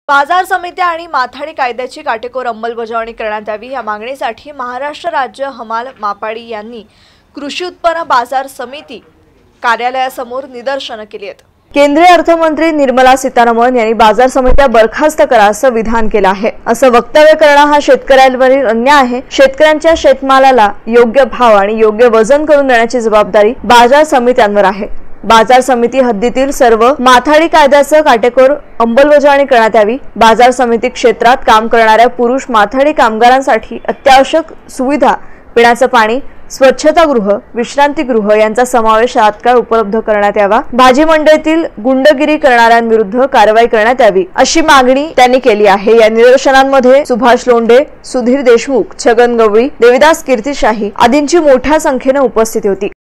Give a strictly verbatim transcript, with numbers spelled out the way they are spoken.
बाजार समित्या आणि माथाडी कायद्याची काटेकोर अंमलबजावणी करण्यात यावी या मागणीसाठी महाराष्ट्र राज्य हमाल मापाडी यांनी कृषी उत्पन्न बाजार समिती कार्यालयासमोर निदर्शनं केली आहेत। केंद्रीय अर्थमंत्री निर्मला सीतारामन यांनी बाजार समित्या बरखास्त करा असं विधान केलं आहे। असं वक्तव्य करणं हा शेतकऱ्यांवरील अन्याय आहे। शेतकऱ्यांच्या शेतमालाला योग्य भाव आणि योग्य वजन करून देण्याची जबाबदारी बाजार समित्यांवर आहे। बाजार समिती हद्दीतील सर्व माथाडी कायद्याचं काटेकोर अंमलबजावणी करण्यात यावी। बाजार समिती क्षेत्रात काम करणाऱ्या पुरुष माथाडी कामगारांसाठी अत्यावश्यक सुविधा, पिण्याचं पाणी, स्वच्छतागृह, विश्रांतीगृह यांचा समावेश तात्काळ उपलब्ध करण्यात यावा। भाजी मंडईतील गुंडगिरी करणाऱ्यांविरुद्ध कारवाई करण्यात यावी अशी मागणी त्यांनी केली आहे। या निदर्शनांमध्ये सुभाष लोंढे, सुधीर देशमुख, छगन गवळी, देविदास कीर्तिशाही आदींची मोठ्या संख्येने उपस्थिती होती।